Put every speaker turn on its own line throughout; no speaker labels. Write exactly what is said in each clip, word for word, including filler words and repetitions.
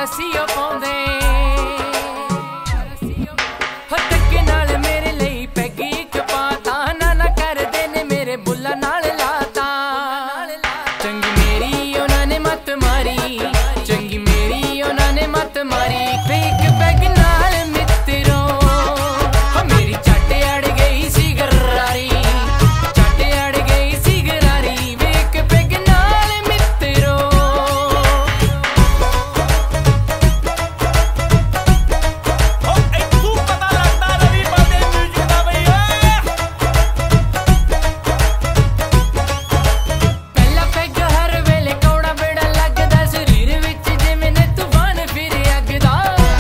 रसियो पाउंदे हो टक्के नाल मेरे लिए पैगी एक पाता ना ना कर देने मेरे बुल्ला नाल लाता चंगी मेरी उन्होंने मत मारी चंगी मेरी उन्होंने मत मारी फेक पैग नाल मित्रों हो मेरी चाटे अड़ गई सी गरारी चाटे अड़ गई सी गरारी फेक पैग नाल मित्रों
हो एक तू पता लगता रवि बादे म्यूजिक दा भैया
पहला पैग हर वेले कौड़ा बेड़ा लगदा शरीर विच जिवें ने तूफान फिर अगदा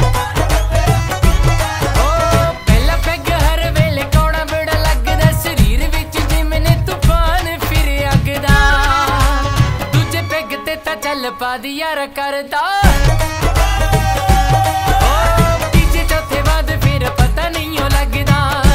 ओ पहला पैग हर वेले कौड़ा बेड़ा लगदा शरीर विच जिवें ने तूफान फिर अगदा दूजे पैग ते तां चल पा दी यार करदा ओ तीजे चौथे बाद फिर पता नहीं ओ लगदा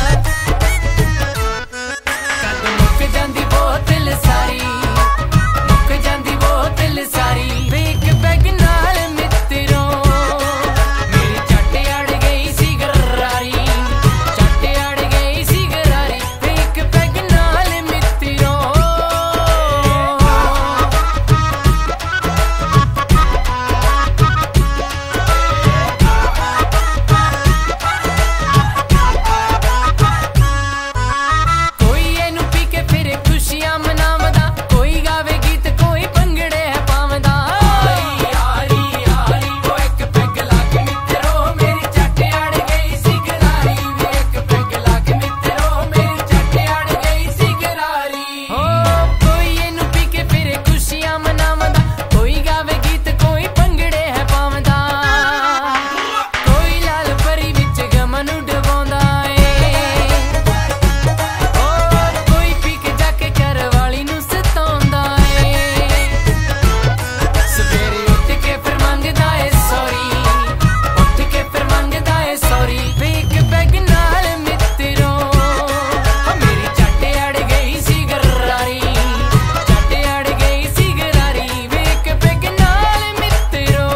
कद मुक जांदी बोतल सारी मुक जांदी बोतल सारी फेक पैग नाल मित्रों मेरी चाटे अड़ गई सी गरारी चाटे अड़ गई सी गरारी फेक पैग नाल मित्रों कोई एनू पी के फिर खुशियां मनावदा कोई गावे गीत कोई भंगड़े है पावदा यारी यारी वो एक पैग लाके मित्रों मेरी चाटे अड़ गई सी गरारी वे एक पैग लाके मित्रों मेरी चाटे अड़ गई सी गरारी हो कोई एनू पी के फिर खुशियां मनावदा कोई गावे गीत कोई भंगड़े है पावदा कोई लाल परी विच गमन डवाउंदा ਏ और कोई पी के जाके घर वाली नू सताउंदा ਏ सवेरे उठ के फिर मंगदा ਏ सॉरी उठ के फिर मंगदा ਏ सॉरी फेक पैग नाल मित्रों हो मेरी चाटे अड़ गई सी गरारी चाटे अड़ गई सी गरारी फेक पैग नाल मित्रों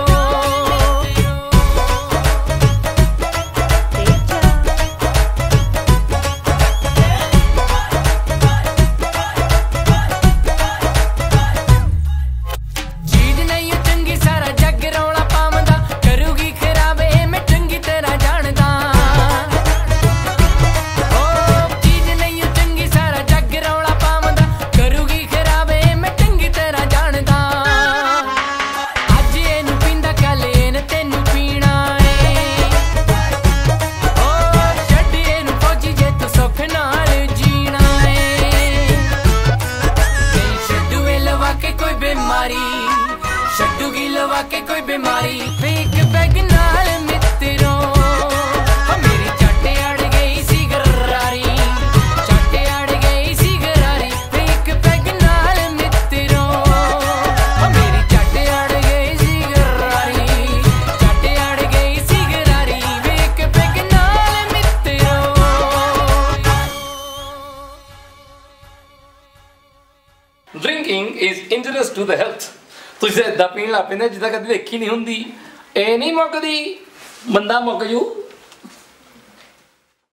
चीज नहीं ओ चंगी सारा जग रौला पावंदा करूगी खराब ए मैं चंगी तरह जानदा ओ चीज नहीं ओ चंगी सारा जग रौला पावंदा करूगी खराब ए मैं चंगी तरह जानदा अज एनू पींदा कल एन तैनू पीना ਏ ओ छड्ड एनू फौजी जे तू सुख नाल जीना ਏ नहीं छड्डूए लवा के कोई बीमारी छड्डूगी लवा के कोई बीमारी फेक पैग नाल मित्रों हो मेरी चाटे अड़ गई सी गरारी चाटे अड़ गई सी गरारी फेक पैग नाल मित्रों हो मेरी चाटे अड़ गई सी गरारी चाटे अड़ गई सी गरारी फेक पैग नाल मित्रों
Drinking is injurious to the health. ਤੁਸੀਂ ਇਦਾਂ ਪੀਣ ਲੱਗ ਪੈਂਦੇ ਜਿੱਦਾਂ ਕਦੇ ਦੇਖੀ ਨਹੀਂ ਹੁੰਦੀ ਇਹ ਨਹੀਂ ਮੁੱਕਦੀ ਬੰਦਾ ਮੁੱਕ ਜੂ